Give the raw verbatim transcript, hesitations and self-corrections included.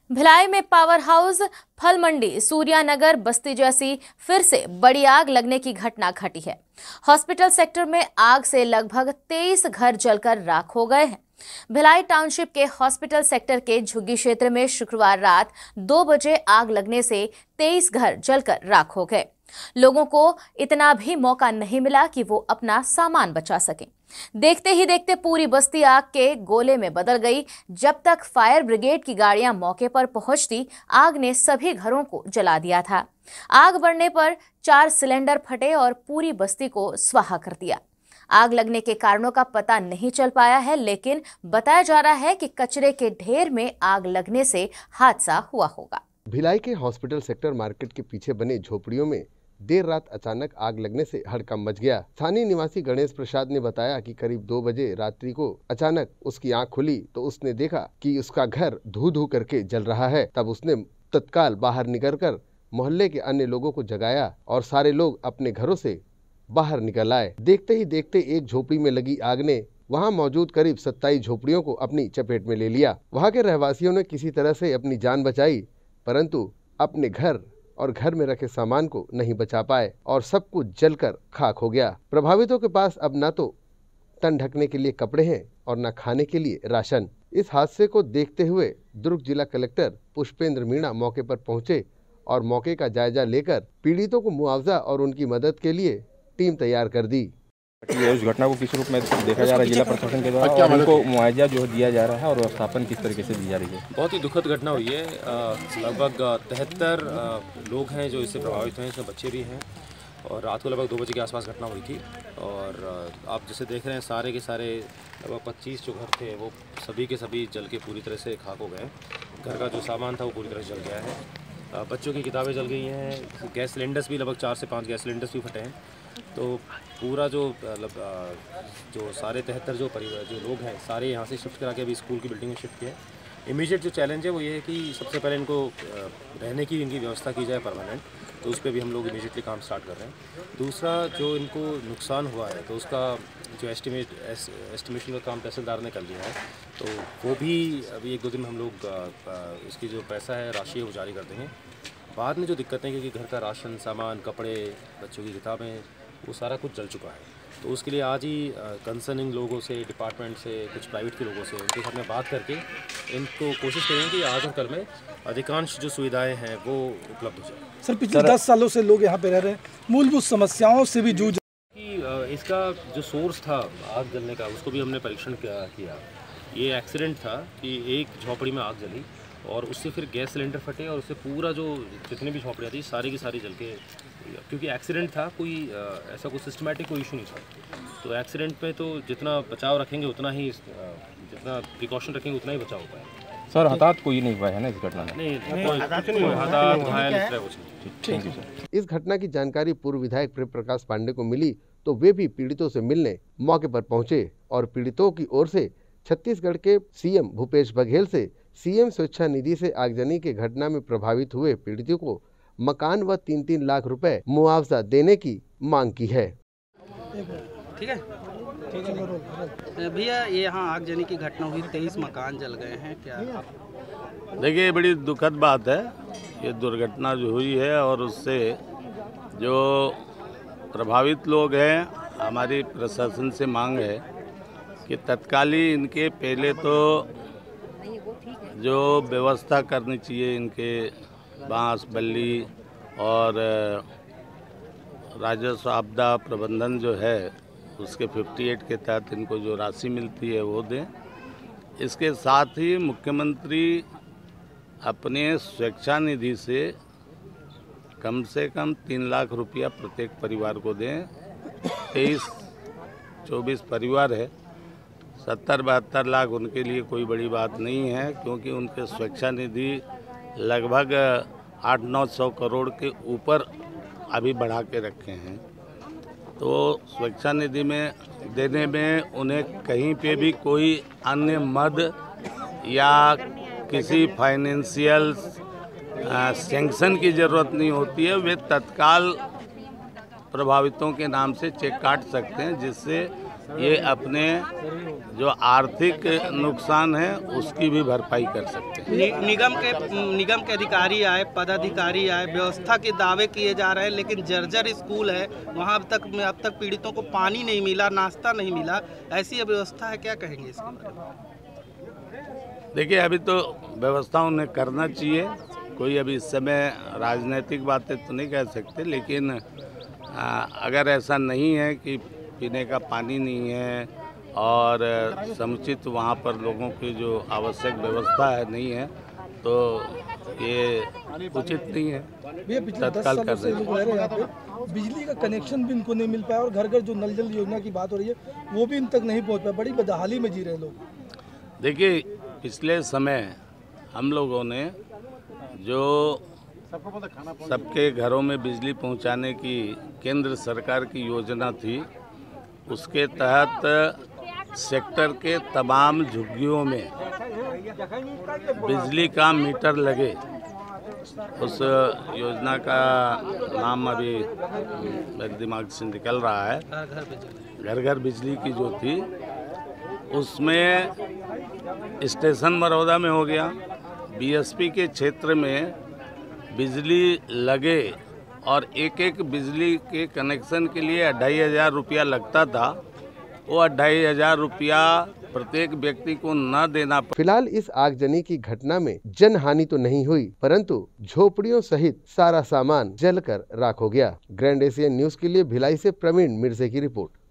भिलाई में power house, फल मंडी, सूर्यानगर बस्ती जैसी फिर से बड़ी आग लगने की घटना घटी है। हॉस्पिटल सेक्टर में आग से लगभग तेईस घर जलकर राख हो गए हैं। भिलाई टाउनशिप के हॉस्पिटल सेक्टर के झुग्गी क्षेत्र में शुक्रवार रात दो बजे आग लगने से तेईस घर जलकर राख हो गए। लोगों को इतना भी मौका नहीं मिला कि वो अपना सामान बचा सकें। देखते ही देखते पूरी बस्ती आग के गोले में बदल गई। जब तक फायर ब्रिगेड की गाड़ियां मौके पर पहुंचती, आग ने सभी घरों को जला दिया था। आग बढ़ने पर चार सिलेंडर फटे और पूरी बस्ती को स्वाहा कर दिया। आग लगने के कारणों का पता नहीं चल पाया है, लेकिन बताया जा रहा है कि कचरे के ढेर में आग लगने से हादसा हुआ होगा। भिलाई के हॉस्पिटल सेक्टर मार्केट के पीछे बने झोपड़ियों में देर रात अचानक आग लगने से हड़कंप मच गया। स्थानीय निवासी गणेश प्रसाद ने बताया कि करीब दो बजे रात्रि को अचानक उसकी आंख खुली तो उसने देखा कि उसका घर धू धू करके जल रहा है। तब उसने तत्काल बाहर निकलकर मोहल्ले के अन्य लोगों को जगाया और सारे लोग अपने घरों से बाहर निकल आए। देखते ही देखते एक झोपड़ी में लगी आग ने वहां मौजूद करीब सत्ताईस झोपड़ियों को अपनी चपेट में ले लिया। वहां के रहवासियों ने किसी तरह से अपनी जान बचाई, परंतु अपने घर और घर में रखे सामान को नहीं बचा पाए और सब कुछ जलकर खाक हो गया। प्रभावितों के पास अब न तो तन ढकने के लिए कपड़े हैं और न खाने के लिए राशन। इस हादसे को देखते हुए दुर्ग जिला कलेक्टर पुष्पेंद्र मीणा मौके पर पहुंचे और मौके का जायजा लेकर पीड़ितों को मुआवजा और उनकी मदद के लिए टीम तैयार कर दी। उस घटना को किस रूप में देखा जा रहा है जिला प्रशासन के द्वारा, और उनको मुआवजा जो दिया जा रहा है और व्यवस्थापन किस तरीके से दी जा रही है? बहुत ही दुखद घटना हुई है। लगभग तिहत्तर लोग हैं जो इससे प्रभावित हैं, इसमें बच्चे भी हैं और रात को लगभग दो बजे के आसपास घटना हुई थी। और आप जैसे देख रहे हैं सारे के सारे लगभग पच्चीस जो घर थे वो सभी के सभी जल के पूरी तरह से खाक हो गए। घर का जो सामान था वो पूरी तरह से जल गया है। बच्चों की किताबें जल गई हैं। गैस सिलेंडर्स भी लगभग चार से पाँच गैस सिलेंडर्स भी फटे हैं। तो पूरा जो जो सारे तिहत्तर जो परिवार जो लोग हैं सारे यहाँ से शिफ्ट करा के अभी स्कूल की बिल्डिंग में शिफ्ट किया है। इमीडिएट जो चैलेंज है वो ये है कि सबसे पहले इनको रहने की इनकी व्यवस्था की जाए परमानेंट, तो उस पर भी हम लोग इमीडिएटली काम स्टार्ट कर रहे हैं। दूसरा जो इनको नुकसान हुआ है तो उसका जो एस्टिमेट एस्टिमेशन का काम तहसीलदार ने कर लिया है, तो वो भी अभी एक दो दिन में हम लोग इसकी जो पैसा है राशि है वो जारी कर देंगे। बाद में जो दिक्कतें, क्योंकि घर का राशन सामान, कपड़े, बच्चों की किताबें, वो सारा कुछ जल चुका है, तो उसके लिए आज ही कंसर्निंग लोगों से, डिपार्टमेंट से, कुछ प्राइवेट के लोगों से, उनके साथ में बात करके इनको कोशिश करेंगे कि आज और कल में अधिकांश जो सुविधाएं हैं वो उपलब्ध हो जाए। सर, पिछले दस सालों से लोग यहाँ पे रह रहे हैं, मूलभूत समस्याओं से भी जूझ कि इसका जो सोर्स था आग जलने का उसको भी हमने परीक्षण किया। ये एक्सीडेंट था कि एक झोपड़ी में आग जली और उससे फिर गैस सिलेंडर फटे और उससे पूरा जो जितनी भी झोपड़ियाँ थी सारी की सारी जल के, क्योंकि एक्सीडेंट था, कोई ऐसा कोई सिस्टमैटिक कोई इशू नहीं था। तो एक्सीडेंट पे तो जितना बचाव रखेंगे उतना ही, जितना प्रिकॉशन रखेंगे उतना ही बचाव हो पाएगा। सर, हताहत कोई नहीं हुआ है ना इस घटना में? नहीं, कोई हताहत घायल इस तरह कुछ नहीं। Thank you sir. इस घटना की जानकारी पूर्व विधायक प्रेम प्रकाश पांडे को मिली तो वे भी पीड़ितों से मिलने मौके पर पहुंचे और पीड़ितों की ओर से छत्तीसगढ़ के सीएम भूपेश बघेल से सीएम स्वेच्छा निधि से आगजनी के घटना में प्रभावित हुए पीड़ितों को मकान व तीन तीन लाख रुपए मुआवजा देने की मांग की है। ठीक है, ठीक है भैया, ये यहाँ आगजनी की घटना हुई, तेईस मकान जल गए हैं। क्या देखिए, बड़ी दुखद बात है ये दुर्घटना जो हुई है, और उससे जो प्रभावित लोग हैं, हमारी प्रशासन से मांग है कि तत्काली इनके पहले तो जो व्यवस्था करनी चाहिए, इनके बांस बल्ली और राजस्व आपदा प्रबंधन जो है उसके अट्ठावन के तहत इनको जो राशि मिलती है वो दें। इसके साथ ही मुख्यमंत्री अपने स्वेच्छा निधि से कम से कम तीन लाख रुपया प्रत्येक परिवार को दें। तेईस चौबीस परिवार है, सत्तर बहत्तर लाख उनके लिए कोई बड़ी बात नहीं है, क्योंकि उनके स्वेच्छा निधि लगभग आठ नौ सौ करोड़ के ऊपर अभी बढ़ा के रखे हैं। तो स्वेच्छा निधि में देने में उन्हें कहीं पे भी कोई अन्य मद या किसी फाइनेंशियल सैंक्शन की ज़रूरत नहीं होती है। वे तत्काल प्रभावितों के नाम से चेक काट सकते हैं, जिससे ये अपने जो आर्थिक नुकसान है उसकी भी भरपाई कर सकते हैं। नि, निगम के निगम के अधिकारी आए, पदाधिकारी आए, व्यवस्था के दावे किए जा रहे हैं, लेकिन जर्जर स्कूल है, वहाँ अब तक अब तक पीड़ितों को पानी नहीं मिला, नाश्ता नहीं मिला, ऐसी व्यवस्था है। क्या कहेंगे इसके बारे में? देखिए, अभी तो व्यवस्था उन्हें करना चाहिए। कोई अभी इस समय राजनीतिक बातें तो नहीं कह सकते, लेकिन आ, अगर ऐसा नहीं है कि पीने का पानी नहीं है और समुचित वहाँ पर लोगों की जो आवश्यक व्यवस्था है नहीं है, तो ये उचित नहीं है। भैया पिछले दस सालों से लोग रह रहे हैं यहाँ पे, बिजली का कनेक्शन भी इनको नहीं मिल पाया और घर घर जो नल जल योजना की बात हो रही है वो भी इन तक नहीं पहुँच पाया। बड़ी बदहाली में जी रहे हैं लोग। देखिए, पिछले समय हम लोगों ने जो सबके घरों में बिजली पहुंचाने की केंद्र सरकार की योजना थी, उसके तहत सेक्टर के तमाम झुग्गियों में बिजली का मीटर लगे। उस योजना का नाम अभी मेरे दिमाग से निकल रहा है, घर घर बिजली की जो थी, उसमें स्टेशन मरौदा में हो गया। बीएसपी के क्षेत्र में बिजली लगे और एक एक बिजली के कनेक्शन के लिए ढाई हजार रुपया लगता था, वो ढाई हजार रुपया प्रत्येक व्यक्ति को न देना। फिलहाल इस आगजनी की घटना में जन हानि तो नहीं हुई, परंतु झोपड़ियों सहित सारा सामान जलकर राख हो गया। ग्रैंड एशियन न्यूज के लिए भिलाई से प्रवीण मिर्जे की रिपोर्ट।